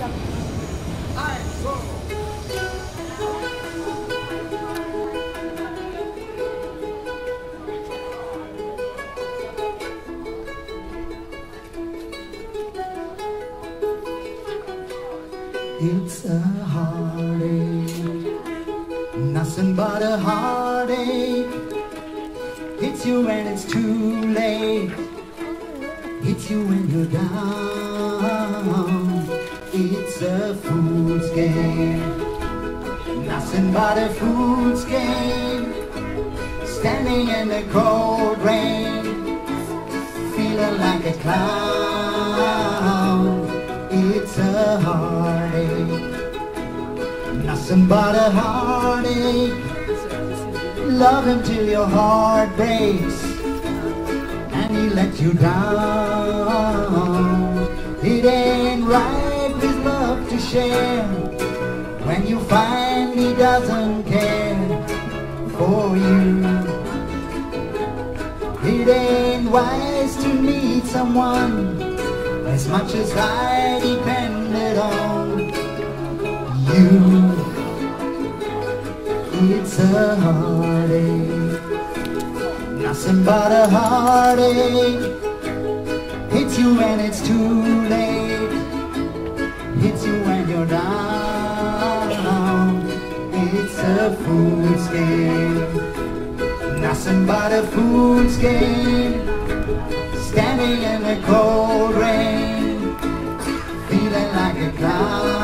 It's a heartache, nothing but a heartache. Hits you when it's too late, hits you when you're down. It's a fool's game, nothing but a fool's game. Standing in the cold rain, feeling like a clown. It's a heartache, nothing but a heartache. Love him till your heart breaks and he lets you down. It ain't right with love to share when you find he doesn't care for you. It ain't wise to need someone as much as I depended on you. It's a heartache, nothing but a heartache. Hits you when it's too late, hits you when you're down. It's a fool's game, nothing but a fool's game. Standing in the cold rain, feeling like a clown.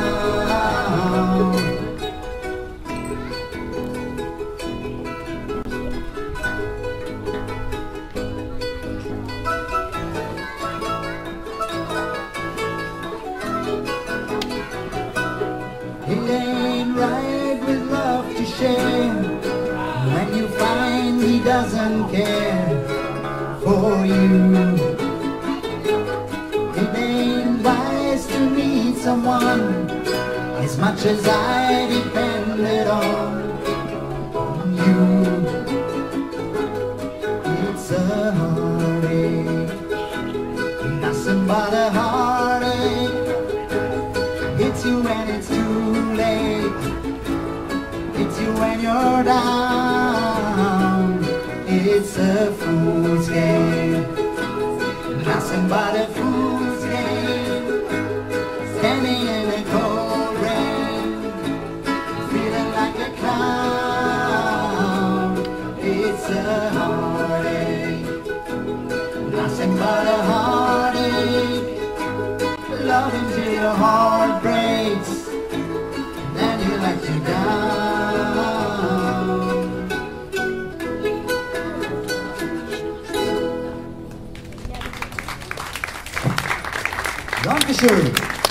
It ain't right with love to share when you find he doesn't care for you. It ain't wise to need someone as much as I depended on you. It's a heartache, nothing but a heartache. Hits you when it's too late, hits you when you're down. It's a fool's game, nothing but a fool's game. Standing in the cold rain, feeling like a clown. It's a heartache, nothing but a heartache. Love until your heart breaks, then he lets you down. Dankeschön.